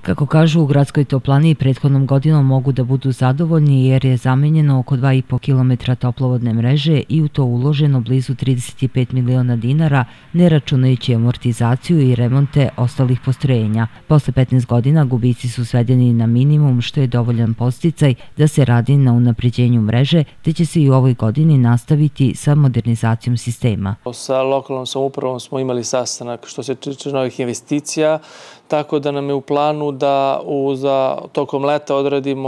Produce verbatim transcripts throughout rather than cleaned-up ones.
Kako kažu u Gradskoj toplani, prethodnom godinom mogu da budu zadovoljni jer je zamenjeno oko dva i po kilometra toplovodne mreže i u to uloženo blizu trideset pet miliona dinara, ne računajući amortizaciju i remonte ostalih postrojenja. Posle petnaest godina gubici su svedeni na minimum, što je dovoljan podsticaj da se radi na unapređenju mreže, te će se i u ovoj godini nastaviti sa modernizacijom sistema. Sa lokalnom samoupravom smo imali sastanak što se tiče novih investicija, tako da nam je u planu da za tokom leta odradimo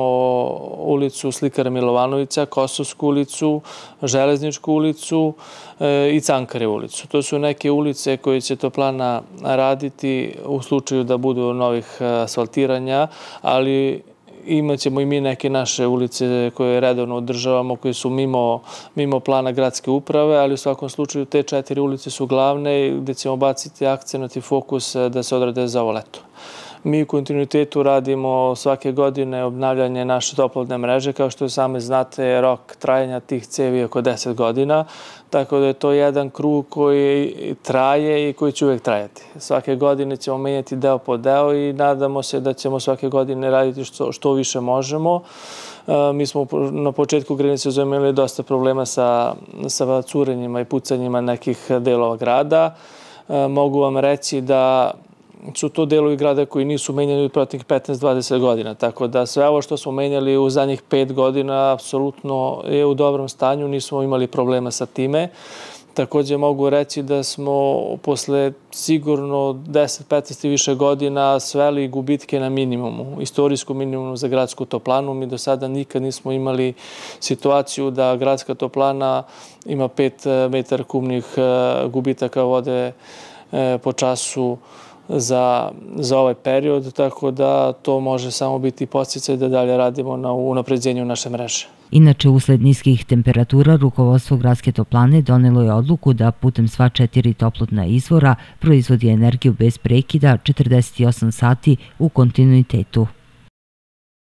ulicu Slikara Milovanovića, Kosovsku ulicu, Železničku ulicu i Cankarevu ulicu. To su neke ulice koje će toplana raditi u slučaju da budu novih asfaltiranja, ali imat ćemo i mi neke naše ulice koje redovno održavamo, koje su mimo, mimo plana gradske uprave, ali u svakom slučaju te četiri ulice su glavne gde ćemo baciti akcenat i fokus da se odrade za ovo leto. Mi u kontinuitetu radimo svake godine obnavljanje naše toplovodne mreže. Kao što sami znate, rok trajanja tih cevi je oko deset godina, tako da je to jedan krug koji traje i koji će uvek trajati. Svake godine ćemo menjati deo po deo i nadamo se da ćemo svake godine raditi što, što više možemo. Mi smo na početku grejne sezone imali dosta problema sa, sa curenjima i pucanjima nekih delova grada. Mogu vam reći da su to delovi grada koji nisu menjali od proteklih petnaest do dvadeset godina. Tako da sve ovo što smo menjali u zadnjih pet godina apsolutno je u dobrom stanju, nismo imali problema sa time. Također mogu reći da smo posle sigurno deset petnaest i više godina sveli gubitke na minimumu, istorijsku minimumu za gradsku toplanu. Mi do sada nikad nismo imali situaciju da gradska toplana ima pet metara kubnih gubitaka vode po času za, za ovaj period, tako da to može samo biti podsticaj da dalje radimo na unapređenju naše mreže. Inače, usled niskih temperatura, rukovodstvo Gradske toplane donelo je odluku da putem sva četiri toplotna izvora proizvodi energiju bez prekida četrdeset osam sati u kontinuitetu.